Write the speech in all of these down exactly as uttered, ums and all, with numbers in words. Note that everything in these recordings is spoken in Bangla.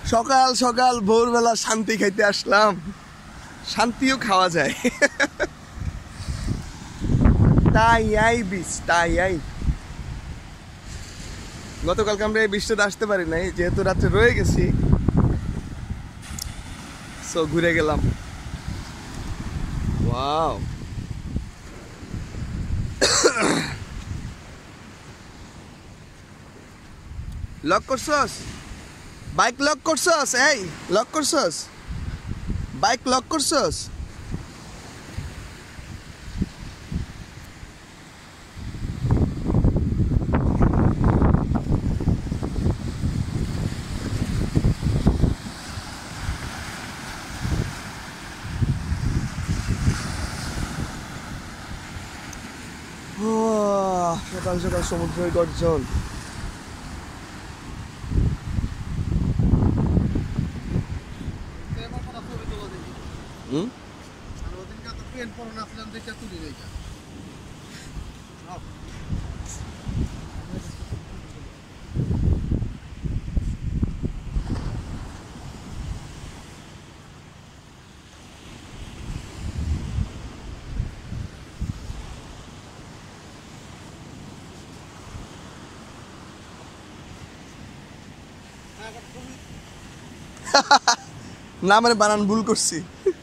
সকাল সকাল ভোরবেলা শান্তি খাইতে আসলাম, শান্তিও খাওয়া যায়। তাই আই বিচ, তাই আই। গতকালকে আমরা এই বৃষ্টিতে আসতে পারি নাই, যেহেতু রাত্রে রয়ে গেছি, সো ঘুরে গেলাম। ওয়াও, লক করছস? বাইক লক করছস? এই লক করছস? বাইক লক করছস? সকাল সকাল সমুদ্রের গর্জন। হুম, না মানে বানান ভুল করছি।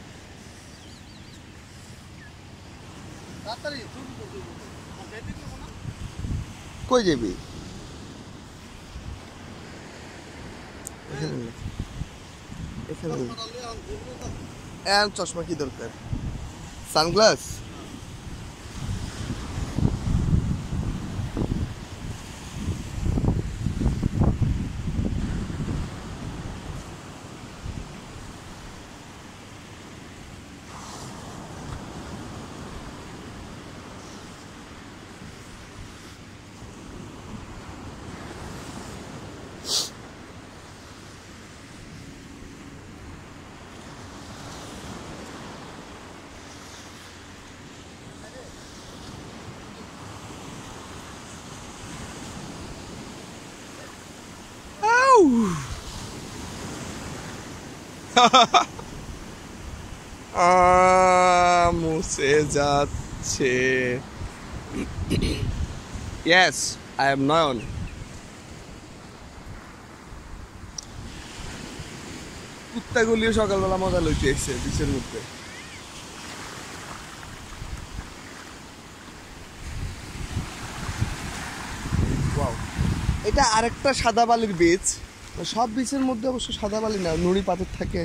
কই যাবি? চশমা কি দরকার? সানগ্লাস? মুছে যাচ্ছে। Yes, I am Nayan. কুত্তাগুলিও সকালবেলা মজা লইতে এসছে বিচের মধ্যে। এটা আরেকটা সাদা বালির বীচ। সব বিচের মধ্যে অবশ্য সাদা বালি না, নুড়ি পাথর থাকে।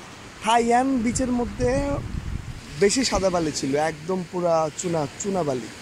হাইয়ান বিচের মধ্যে বেশি সাদা বালি ছিল, একদম পুরা চুনা চুনা বালি।